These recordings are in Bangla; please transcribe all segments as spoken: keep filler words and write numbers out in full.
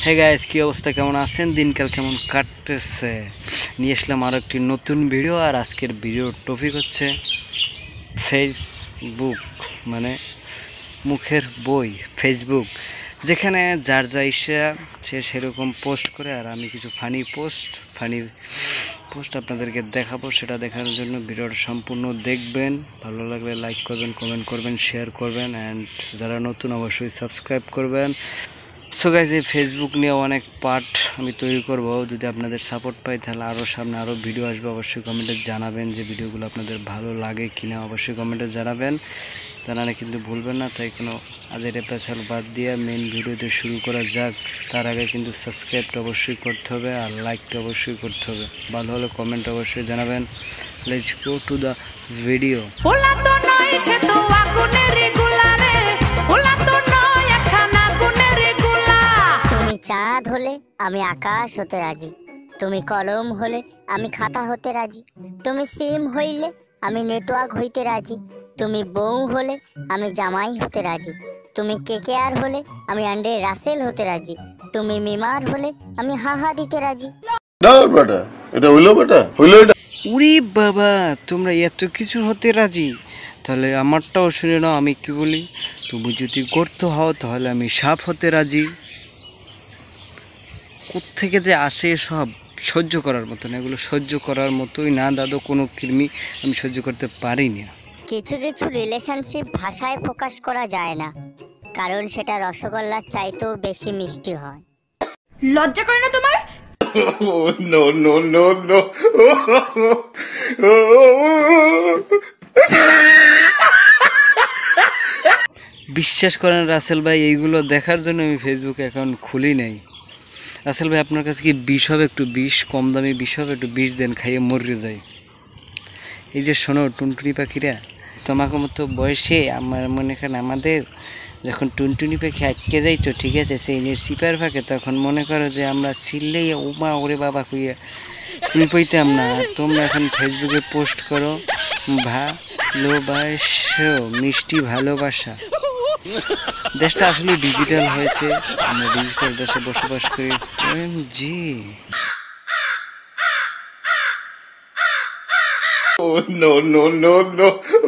হে গাইস, কি অবস্থা, কেমন আছেন? দিনকাল কেমন কাটতেছে? নিয়ে আসলাম আরও একটি নতুন ভিডিও। আর আজকের ভিডিওর টপিক হচ্ছে ফেসবুক, মানে মুখের বই ফেসবুক, যেখানে যার যা ইচ্ছা সে সেরকম পোস্ট করে। আর আমি কিছু ফানি পোস্ট ফানি পোস্ট আপনাদেরকে দেখাবো। সেটা দেখার জন্য ভিডিওটা সম্পূর্ণ দেখবেন। ভালো লাগলে লাইক করবেন, কমেন্ট করবেন, শেয়ার করবেন, অ্যান্ড যারা নতুন অবশ্যই সাবস্ক্রাইব করবেন। সো গাইজ, এই ফেসবুক নিয়ে অনেক পার্ট আমি তৈরি করব। যদি আপনাদের সাপোর্ট পাই তাহলে আরও সামনে আরও ভিডিও আসবে। অবশ্যই কমেন্টে জানাবেন যে ভিডিওগুলো আপনাদের ভালো লাগে কিনা, অবশ্যই কমেন্টে জানাবেন। জানালে কিন্তু ভুলবেন না। তাই কোনো আজের পেছাল বাদ দিয়ে মেইন ভিডিওতে শুরু করা যাক। তার আগে কিন্তু সাবস্ক্রাইবটা অবশ্যই করতে হবে আর লাইকটা অবশ্যই করতে হবে। ভালো হলে কমেন্ট অবশ্যই জানাবেন। Let's go to the video. চাঁদ হলে আমি আকাশ হতে রাজি, তুমি কলম হলে আমি খাতা হতে রাজি, তুমি সিম হইলে আমি নেটওয়ার্ক হইতে রাজি, তুমি বউ হলে আমি জামাই হতে রাজি, তুমি কেকেআর হলে আমি আন্ডে রাসেল হতে রাজি, তুমি মিমার হলে আমি হাহা দিতে রাজি। উরি বাবা, তোমরা এত কিছু হতে রাজি? তাহলে আমারটাও শুনে নাও, আমি কি বলি। তুমি যদি করতে হও তাহলে আমি সাপ হতে রাজি। কোত্থেকে যে আসে সব সহ্য করার মতো না, এগুলো সহ্য করার মতোই না দাদু। কোনো কৃমি আমি সহ্য করতে পারি না। কিছু কিছু রিলেশনশিপ ভাষায় প্রকাশ করা যায় না, কারণ সেটা রসগোল্লার চাইতেও বেশি মিষ্টি হয়। লজ্জা করে না তোমার? নো নো নো নো বিশ্বাস করেন রাসেল ভাই, এইগুলো দেখার জন্য আমি ফেসবুক অ্যাকাউন্ট খুলি নাই। রাসেল ভাই, আপনার কাছে কি বিষ হবে? একটু বিষ, কম দামি বিষ হবে, একটু বিষ দেন, খাইয়ে মরে যায়। এই যে শোনো টুনটুনি পাখিরা, তোমাকে মতো বয়সে আমার মনে করেন আমাদের যখন টুনটুনি পাখি আটকে যাইতো, ঠিক আছে, সেই সিপার ফাঁকে, তখন মনে করো যে আমরা ছিললেই উমা ওরে বাবা খুইয়া তুমি পইতাম না। তোমরা এখন ফেসবুকে পোস্ট করো ভালোবাসো, মিষ্টি ভালোবাসা। দেশটা আসলে ডিজিটাল হয়েছে, আমরা ডিজিটাল দেশে বসবাস করি। জি নো নো নো নো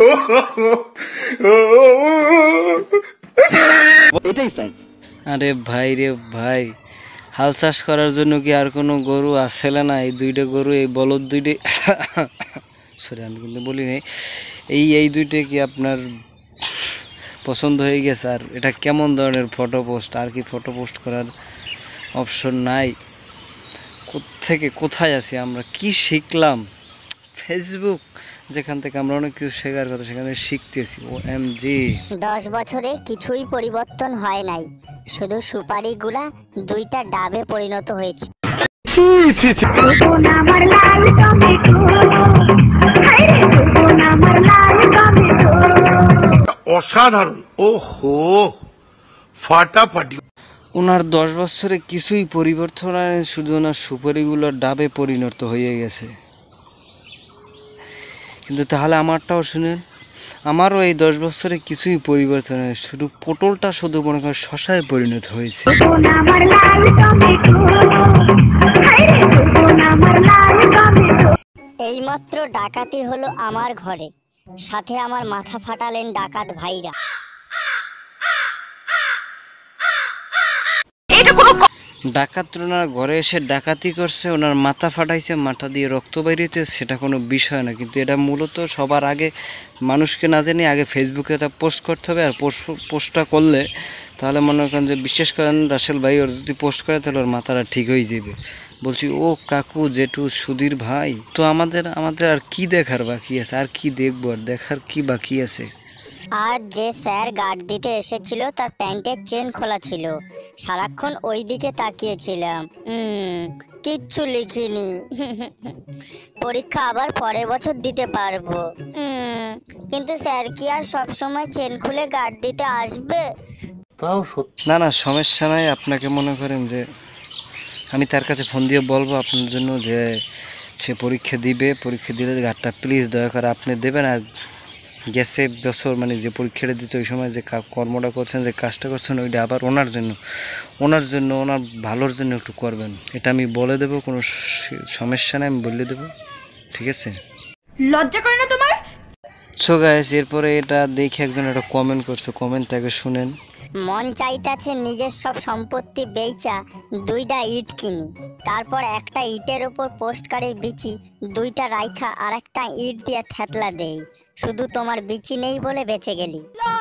আরে ভাই রে ভাই, হাল চাষ করার জন্য কি আর কোনো গরু আছে না? এই দুইটা গরু, এই বলদ দুইটা, সরি আমি কিন্তু বলি নাই, এই এই দুইটা কি আপনার পছন্দ হয়ে গেছে? আর এটা কেমন ধরনের ফটো পোস্ট? আর কি ফটো পোস্ট করার অপশন নাই? কোত্থেকে কোথায় আছি আমরা? কি শিখলাম? ফেসবুক, যেখান থেকে আমরা অনেক কিছু শেখার কথা সেখানে শিখতেছি। ও এম জি, দশ বছরে কিছুই পরিবর্তন হয় নাই, শুধু সুপারিগুলা দুইটা ডাবে পরিণত হয়েছে। অসাধারণ, ওহো ফাটাফাটি। ওনার দশ বছরে কিছুই পরিবর্তন হয়, শুধু ওনার সুপারিগুলো ডাবে পরিণত হয়ে গেছে। কিন্তু তাহলে আমারটাও শুনেন, আমারও এই দশ বছরে কিছুই পরিবর্তন হয়, শুধু পটলটা শুধু মনে করেন শশায় পরিণত হয়েছে। এইমাত্র ডাকাতি হলো আমার ঘরে, সাথে আমার মাথা ফাটালেন ডাকাত ভাইরা। ডাকাত ওনার ঘরে এসে ডাকাতি করছে, ওনার মাথা ফাটাইছে, মাথা দিয়ে রক্ত বেরিয়েছে, সেটা কোনো বিষয় না। কিন্তু এটা মূলত সবার আগে মানুষকে না জেনে আগে ফেসবুকে তা পোস্ট করতে হবে। আর পোস্ট পোস্টটা করলে তাহলে মনে করেন যে, বিশ্বাস করেন রাসেল ভাই, ওর যদি পোস্ট করে তাহলে ওর মাথাটা ঠিক হয়ে যাবে। বলছি ও কাকু, জেঠু, সুধীর ভাই, তো আমাদের আমাদের আর কি দেখার বাকি আছে? আর কি দেখবো? আর দেখার কি বাকি আছে? আজ যে স্যার গার্ড দিতে এসেছিল তার প্যান্টের চেন খোলা ছিল, সারাক্ষণ ওই দিকে তাকিয়েছিলাম। হুম কিচ্ছু লিখিনি। পরীক্ষা আবার পরের বছর দিতে পারবো। হুম কিন্তু স্যার কি আর সব সময় চেন খুলে গার্ড দিতে আসবে? তাও না না, সমস্যা নাই। আপনাকে মনে করেন যে আমি তার কাছে ফোন দিয়ে বলবো আপনার জন্য যে সে পরীক্ষা দিবে, পরীক্ষা দিলে গার্ডটা প্লিজ দয়া করে আপনি দেবেন। আর গেছে বছর মানে যে পরীক্ষাটা দিচ্ছে ওই সময় যে কর্মটা করছেন যে কাজটা করছেন ওইটা আবার ওনার জন্য ওনার জন্য ওনার ভালোর জন্য একটু করবেন। এটা আমি বলে দেবো, কোনো সমস্যা নেই, আমি বলে দেবো, ঠিক আছে? লজ্জা করে না তোমার? সো গাইস, এরপরে এটা দেখে একজন একটা কমেন্ট করছে, কমেন্টটাকে শুনেন। মন চাইতেছে নিজের সব সম্পত্তি বেচা দুইটা ইট কিনি, তারপর একটা ইটের উপর পোস্ট কার্ডের বিচি দুইটা রাইখা আর একটা ইট দিয়ে থেতলা দেই, শুধু তোমার বিচি নেই বলে বেঁচে গেলি।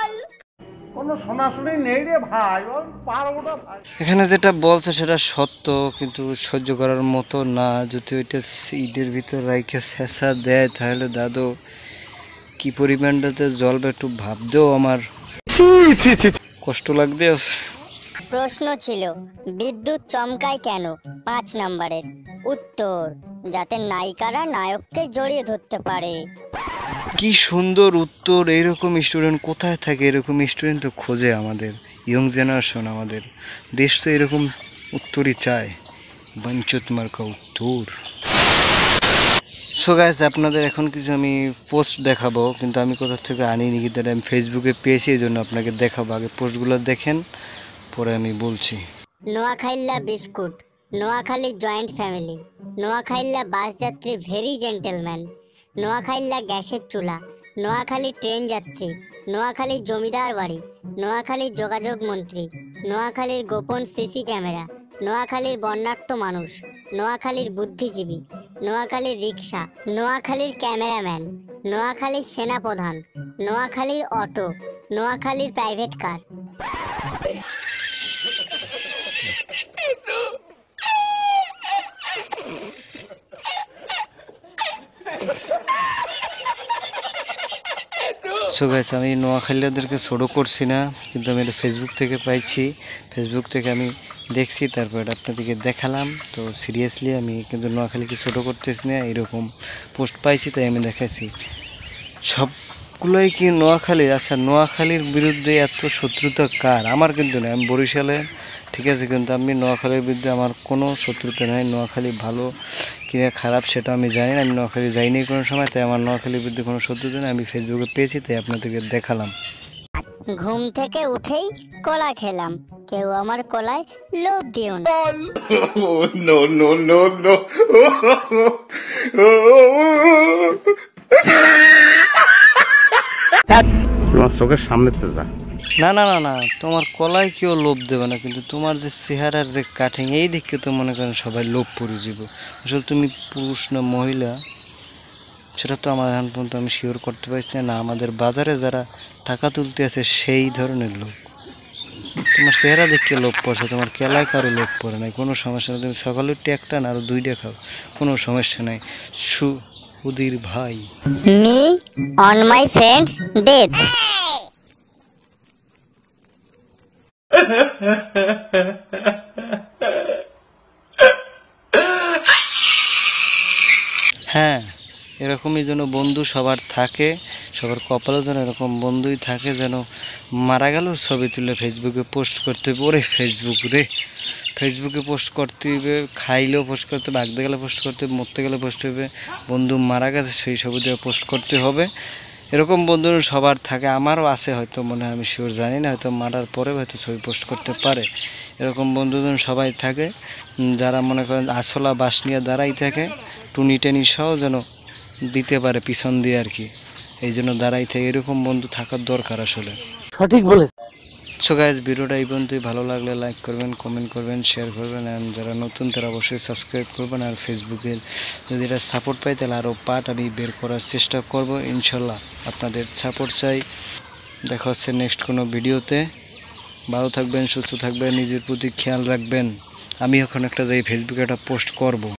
এখানে যেটা বলছে সেটা সত্য, কিন্তু সহ্য করার মতো না। যদি ওইটা ইটের ভিতর রাইখে শেষা দেয় তাহলে দাদু কি পরিমাণটাতে জ্বলবে একটু ভাবতেও আমার কষ্ট লাগবে। প্রশ্ন ছিল বিদ্যুৎ চমকায় কেন? পাঁচ নম্বরের উত্তর, যাতে নায়িকারা নায়ককে জড়িয়ে ধরতে পারে। কি সুন্দর উত্তর! এইরকম স্টুডেন্ট কোথায় থাকে? এরকম স্টুডেন্ট তো খোঁজে আমাদের ইয়ং জেনারেশন, আমাদের দেশ তো এরকম উত্তরই চায়, বাঞ্চত মার্কা উত্তর। সো গাইস, আপনাদের এখন কিছু আমি পোস্ট দেখাবো, কিন্তু আমি কোথা থেকে আনিনি, কিন্তু আমি ফেসবুকে পেয়েছি, এই জন্য আপনাকে দেখাবো। আগে পোস্টগুলো দেখেন, পরে আমি বলছি। নোয়াখাইল্লা বিস্কুট, নোয়াখালী জয়েন্ট ফ্যামিলি, নোয়াখাইল্লা বাস যাত্রী ভেরি জেন্টেলম্যান, নোয়াখাইল্লা গ্যাসের চুলা, নোয়াখালী ট্রেন যাত্রী, নোয়াখালী জমিদার বাড়ি, নোয়াখালীর যোগাযোগ মন্ত্রী, নোয়াখালীর গোপন সিসি ক্যামেরা, নোয়াখালীর বন্যার্ত মানুষ, নোয়াখালীর বুদ্ধিজীবী, নোয়াখালীর রিক্সা, নোয়াখালীর ক্যামেরাম্যান, নোয়াখালীর সেনাপ্রধান, নোয়াখালীর অটো, নোয়াখালীর প্রাইভেট কার। সো গাইস, আমি নোয়াখালীদেরকে ছোটো করছি না, কিন্তু আমি এটা ফেসবুক থেকে পাইছি, ফেসবুক থেকে আমি দেখছি, তারপর এটা আপনাদেরকে দেখালাম। তো সিরিয়াসলি আমি কিন্তু নোয়াখালীকে ছোটো করতেছি না, এরকম পোস্ট পাইছি তাই আমি দেখাইছি। সবগুলোই কি নোয়াখালীর? আচ্ছা, নোয়াখালীর বিরুদ্ধে এত শত্রুতা কার? আমার কিন্তু নয়, আমি বরিশালে, ঠিক আছে, কিন্তু আমি নোয়াখালীর বিরুদ্ধে আমার কোনো শত্রুতা নেই। নোয়াখালী ভালো কিনা খারাপ সেটা আমি জানি না, আমি নোয়াখালী যাইনি কোনো সময়, তাই আমার নোয়াখালীর বিরুদ্ধে কোনো শত্রুতা নেই। আমি ফেসবুকে পেয়েছি তাই আপনাদেরকে দেখালাম। ঘুম থেকে উঠেই কলা খেলাম, কেউ আমার কলায় লোভ দিও না। Oh, no, no, no, no. তোমার চোখের সামনে তো যা। না না না না, তোমার কলায় কেউ লোভ দেবে না, কিন্তু তোমার যে চেহারার যে কাটিং, এই দেখে তো মনে করেন সবাই লোভ পড়ে যাব। আসলে তুমি পুরুষ না মহিলা সেটা তো আমার এখন পর্যন্ত আমি শিওর করতে পারছি না। না আমাদের বাজারে যারা টাকা তুলতে আছে সেই ধরনের লোক। তোমার চেহারা দেখে লোভ পড়ছে, তোমার কেলায় কারো লোভ পড়ে নাই, কোনো সমস্যা নেই। তুমি সকালে উঠে একটা না আরো দুইটা খাও, কোনো সমস্যা নাই। সু উদির ভাই, me on my friend's death. হ্যাঁ, এরকমই যেন বন্ধু সবার থাকে, সবার কপালে যেন এরকম বন্ধুই থাকে, যেন মারা গেল ছবি তুলে ফেসবুকে পোস্ট করতে হবে। ওরে ফেসবুক রে, ফেসবুকে পোস্ট করতে হবে, খাইলেও পোস্ট করতে হবে, আগতে গেলে পোস্ট করতে হবে, মরতে গেলে পোস্ট হবে। বন্ধু মারা গেছে সেই ছবি দিয়ে পোস্ট করতে হবে। এরকম বন্ধু সবার থাকে, আমারও আছে হয়তো, মনে হয়, আমি শিওর জানি না, হয়তো মারার পরে হয়তো ছবি পোস্ট করতে পারে। এরকম বন্ধুজন সবাই থাকে, যারা মনে করেন আসলা বাস নিয়ে দাঁড়াই থাকে, টুনি টেনি সহ যেন দিতে পারে পিছন দিয়ে আর কি, এই জন্য দাঁড়াই থাকে। এরকম বন্ধু থাকার দরকার আসলে। সঠিক বলে। সো গাইস, ভিডিওটা এই পর্যন্তই। ভালো লাগলে লাইক করবেন, কমেন্ট করবেন, শেয়ার করবেন, অ্যান্ড যারা নতুন তারা অবশ্যই সাবস্ক্রাইব করবেন। আর ফেসবুকের যদি এটা সাপোর্ট পাই তাহলে আরও পার্ট আমি বের করার চেষ্টা করব ইনশাল্লাহ। আপনাদের সাপোর্ট চাই। দেখা হচ্ছে নেক্সট কোনো ভিডিওতে। ভালো থাকবেন, সুস্থ থাকবেন, নিজের প্রতি খেয়াল রাখবেন। আমি এখন একটা যাই ফেসবুকে একটা পোস্ট করব।